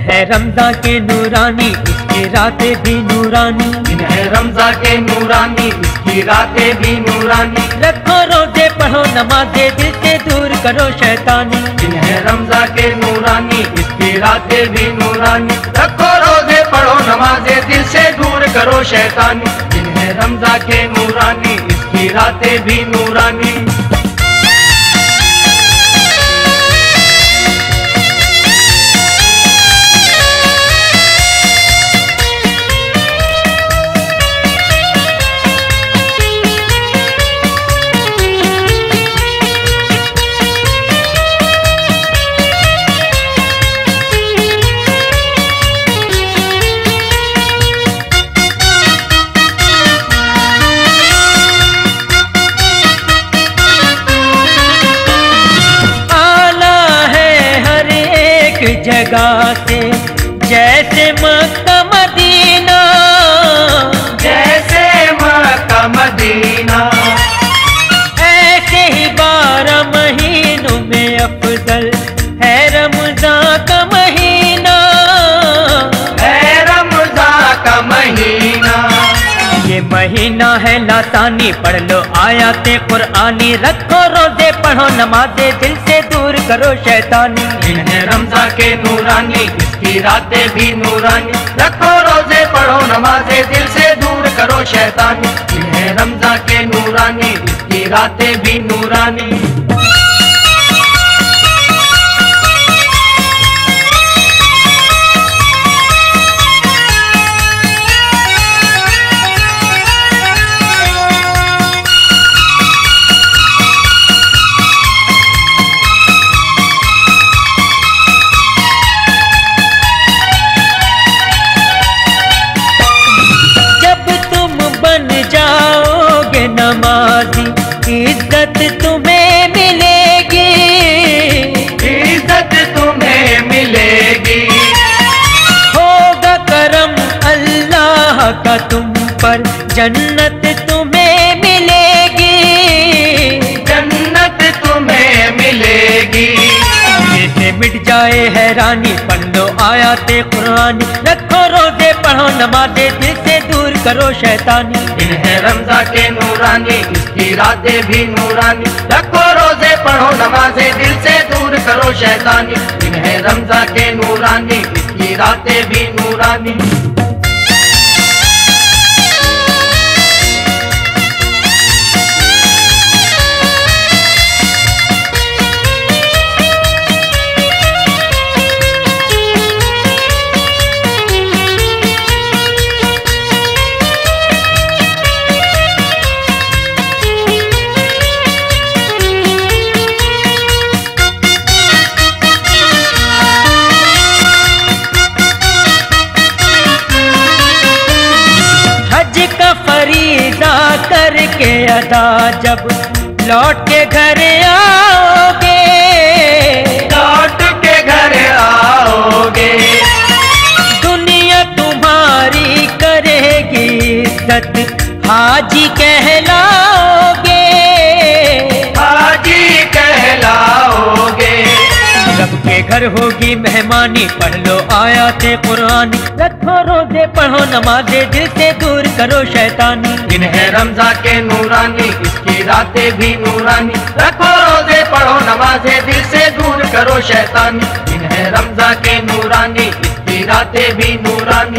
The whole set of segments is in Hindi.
है रमज़ान के नूरानी, इसकी रातें भी नूरानी। दिन है रमज़ान के नूरानी, इसकी रातें भी नूरानी। रखो रोजे पढ़ो नमाज़े, दिल से दूर करो शैतानी। दिन है रमज़ान के नूरानी, इसकी रातें भी नूरानी। रखो रोजे पढ़ो नमाज़े, दिल से दूर करो शैतानी। दिन है रमज़ान के नूरानी, इसकी रातें भी नूरानी। जगह से जैसे मक्का मदीना, जैसे मक्का मदीना। ऐसे ही 12 महीनों में अफजल है रमज़ान का महीना, है रमज़ान का महीना। ये महीना है लासानी, पढ़ लो आयाते कुरानी। रखो रोजे पढ़ो नमाज़े, दिल से दूर करो शैतानी। दिन है रमज़ान के नूरानी, इसकी रातें भी नूरानी। रखो रोजे पढ़ो नमाज़े, दिल से दूर करो शैतानी। दिन है रमज़ान के नूरानी, इसकी रातें भी नूरानी। नमाज़ी इज्जत तुम्हें मिलेगी, इज्जत तुम्हें मिलेगी। होगा करम अल्लाह का तुम पर, जन्नत तुम्हें मिलेगी, जन्नत तुम्हें मिलेगी। से मिट जाए हैरानी, पढ़ लो आयाते कुरानी। रखो रोजे पढ़ो नमाज़े, दिल से दूर करो शैतानी। दिन है रमज़ान के नूरानी, इसकी रातें भी नूरानी। रखो रोजे पढ़ो नमाज़े, दिल से दूर करो शैतानी। दिन है रमज़ान के नूरानी, इसकी रातें भी नूरानी। करके अदा जब लौट के घर आओगे, लौट के घर आओगे। दुनिया तुम्हारी करेगी इज्जत, हाजी कहलाओगे, हाजी कहलाओगे। रब के घर होगी मेहमानी, पढ़ लो आयाते कुरानी। रखो रोजे पढ़ो नमाज़े, दिल से दूर करो शैतानी। दिन है रमज़ान के नूरानी, इसकी रातें भी नूरानी। रखो रोजे पढ़ो नमाज़े, दिल से दूर करो शैतानी। दिन है रमज़ान के नूरानी, इसकी रातें भी नूरानी।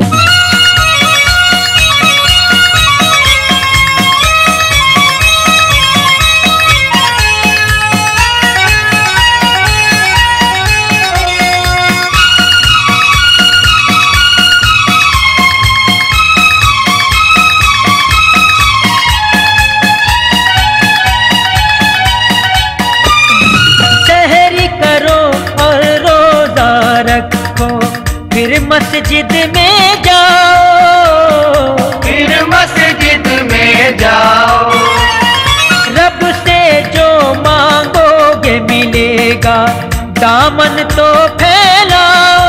रखो फिर मस्जिद में जाओ, फिर मस्जिद में जाओ। रब से जो मांगोगे मिलेगा, दामन तो फैलाओ,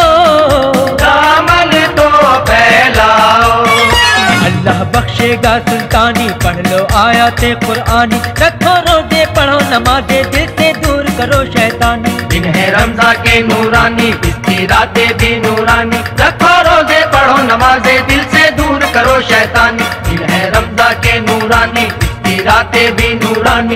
दामन तो फैलाओ। अल्लाह बख्शेगा सुल्तानी, पढ़ लो आयाते कुरानी। रखो रोजे पढ़ो नमाज़े, दिल से दूर करो शैतानी। दिन है रमजा के नूरानी, इसकी रातें भी नूरानी। रखो रोजे पढ़ो नमाजे, दिल से दूर करो शैतानी। दिन है रमजा के नूरानी, इसकी रातें भी नूरानी।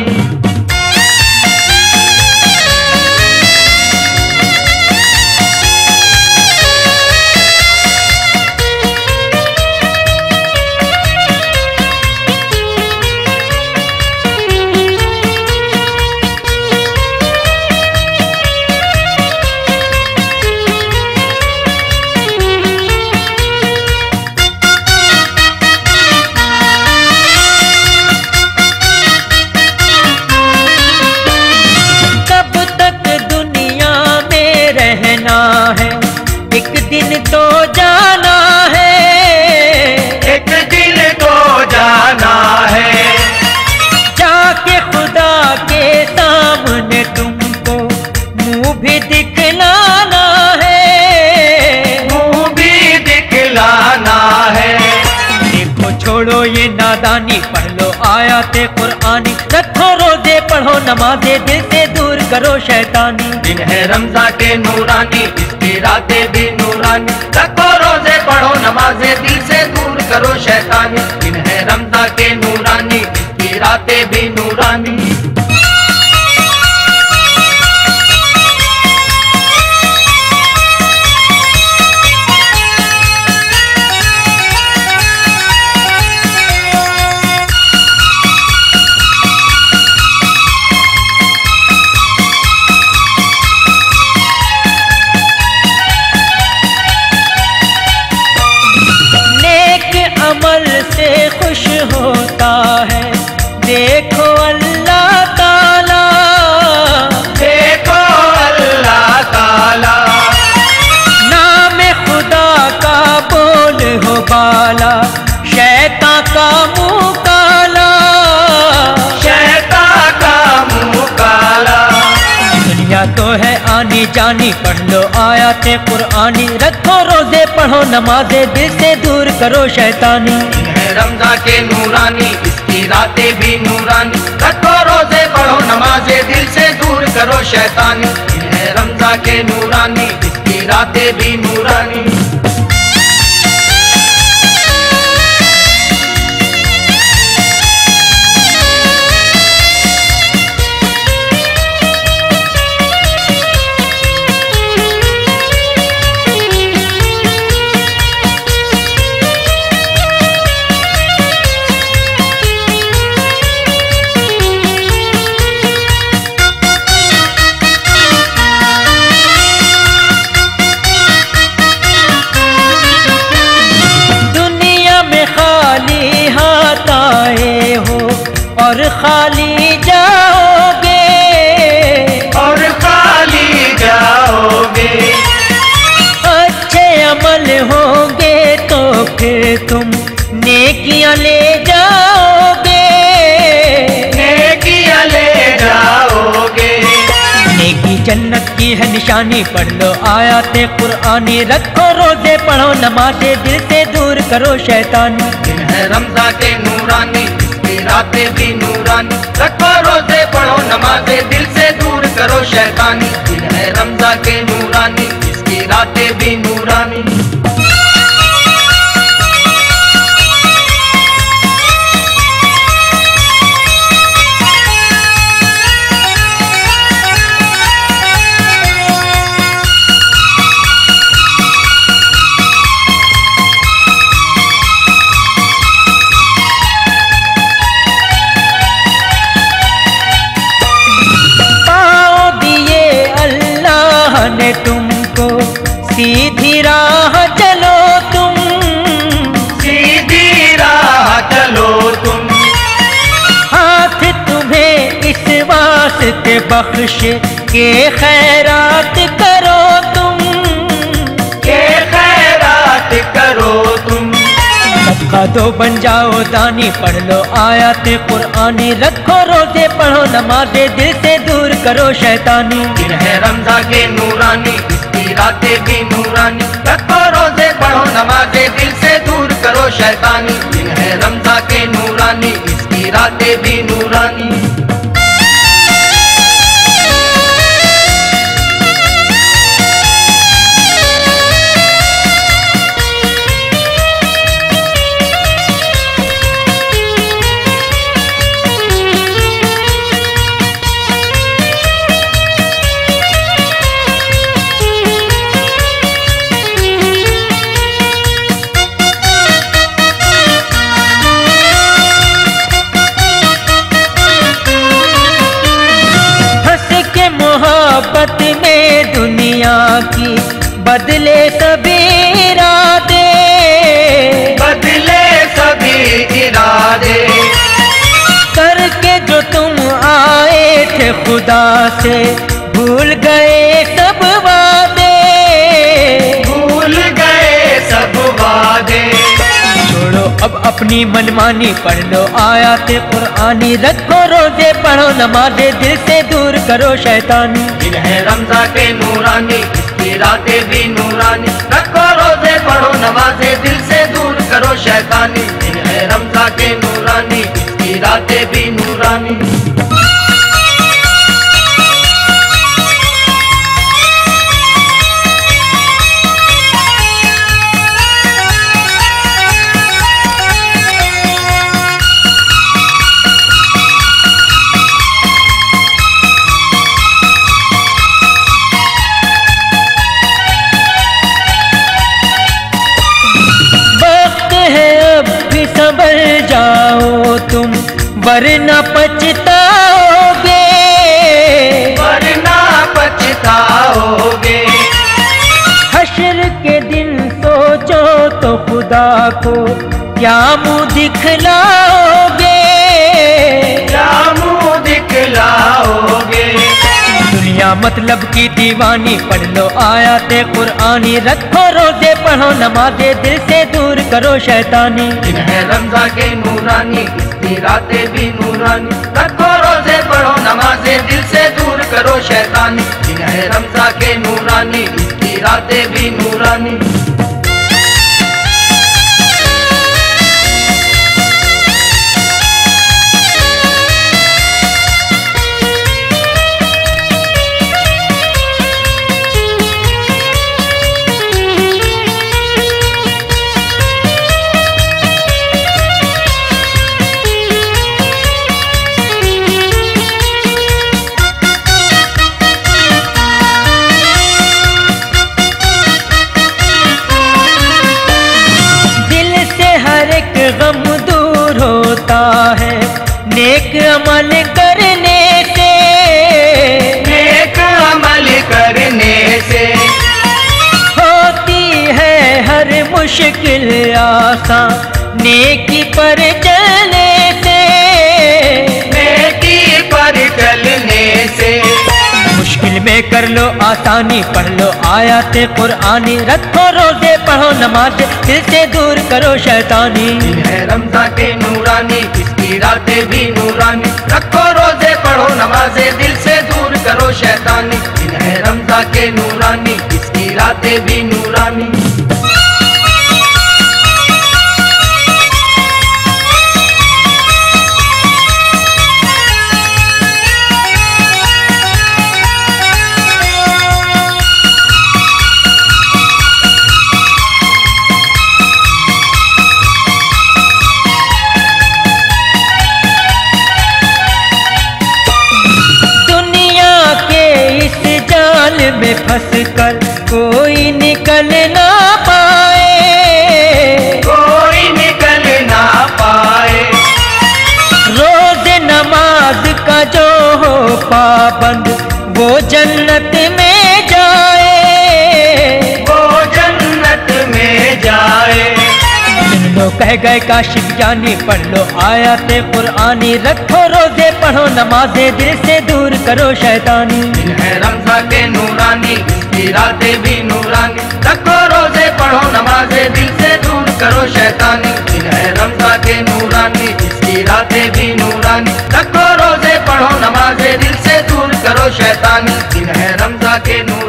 है एक दिन तो जाना है, एक दिन तो जाना है। जाके खुदा के सामने तुमको मुंह भी दिखलाना है, मुंह भी दिखलाना है। देखो छोड़ो ये नादानी, पढ़ लो आयाते कुरानी। रखो रोजे पढ़ो नमाजे, दिल से दूर करो शैतानी। दिन है रमजा के नूरानी, इसकी रातें भी नूरानी। रखो रोजे पढ़ो नमाजे, दिल से दूर करो शैतानी। दिन है रमजा के नूरानी, इसकी रातें भी नूरानी। अमल से खुश होता है देखो अल्लाह ताला, देखो अल्लाह ताला। नाम खुदा का बोल हो बाला, शैतान का मुंह काला, शैतान का मुंह काला। दुनिया तो है आनी जानी, पढ़ लो आयाते कुरानी। रखो रोजे पढ़ो नमाजे, दिल से दूर करो शैतानी। है रमजा के नूरानी, इसकी रातें भी नूरानी। रखो रोजे पढ़ो नमाजे, दिल से दूर करो शैतानी। है रमजा के नूरानी, इसकी रातें भी नूरानी। और खाली जाओगे, और खाली जाओगे। अच्छे अमल होंगे तो फिर तुम नेकियां ले जाओगे, नेकियां ले जाओगे। नेकी जन्नत की है निशानी, पढ़ लो आयाते कुरानी। रखो रोजे पढ़ो नमाजे, दिल से दूर करो शैतानी। दिन है रमजा के नूरानी, रातें भी नूरानी। रखो रोजे पढ़ो नमाजे, दिल से दूर करो शैतानी। दिन है रमजा के नूरानी, इसकी रातें भी नूरानी। ने तुमको सीधी राह चलो तुम, सीधी राह चलो तुम। हाथ तुम्हें इस वास्ते बख्श के खैरात करो तुम, के खैरात करो तुम। सबका दो बन जाओ दानी, पढ़ लो आयाते कुरानी। रखो रोजे पढ़ो नमाजे, दिल से दूर करो शैतानी। दिन है रमजा के नूरानी, इसकी रातें भी नूरानी। रखो रोजे पढ़ो नमाजे, दिल से दूर करो शैतानी। दिन है रमजा के नूरानी, इसकी रातें भी नूरानी। बदले सभी इरादे, बदले सभी इरादे, करके जो तुम आए थे खुदा से, भूल गए सब वादे, भूल गए सब वादे। छोड़ो अब अपनी मनमानी, पढ़ लो आयाते कुरानी, रखो रोजे पढ़ो नमाज़े, दिल से दूर करो शैतानी। दिन है रमज़ा के नूरानी, इसकी रातें भी नूरानी, रखो रोजे पढ़ो नमाज़े, दिल से दूर करो शैतानी। दिन है रमज़ा के नूरानी, इसकी रातें भी नूरानी। संभल जाओ तुम, वरना पछताओगे, वरना पछताओगे। हश्र के दिन सोचो तो खुदा को क्या मुँह दिखलाओगे, क्या मुँह दिखलाओगे। दुनिया मतलब की दीवानी, पढ़ लो आयाते कुरानी, रखो रोजे पढ़ो नमाज़े, दिल से दूर करो शैतानी। दिन है रमज़ा के नूरानी, इसकी रातें भी नूरानी, रखो रोजे पढ़ो नमाज़े, दिल से दूर करो शैतानी। दिन है रमज़ा के नूरानी, इसकी रातें भी नूरानी। गम दूर होता है नेक अमल करने से, नेक अमल करने से, होती है हर मुश्किल आसान नेकी पर चलने से, नेकी पर चलने से। मुश्किल में कर लो आसानी, पढ़ लो आयाते कुरानी, रखो रोजे पढ़ो नमाज़, दिल से दूर करो शैतानी। दिन है रमज़ा के नूरानी, इसकी रातें भी नूरानी, रखो रोजे पढ़ो नमाज़े, दिल से दूर करो शैतानी। दिन है रमज़ा के नूरानी, इसकी रातें भी नूरानी। में फंस कर कोई निकल ना पाए, कोई निकल ना पाए। रोज नमाज का जो हो पाबंद, वो जन्नत में जाए, वो जन्नत में जाए। लोग कह गए काशिफ जानी, पढ़ लो आयाते कुरानी, रखो रोजे पढ़ो नमाज़े, दिल से दूर करो शैतानी। दिन है रमज़ा के नूरानी, इसकी रातें भी नूरानी, रखो रोजे पढ़ो नमाज़े, दिल से दूर करो शैतानी। दिन है रमज़ा के नूरानी, इसकी रातें भी नूरानी, रखो रोजे पढ़ो नमाज़े, दिल से दूर करो शैतानी। दिन है रमज़ा के नूरानी।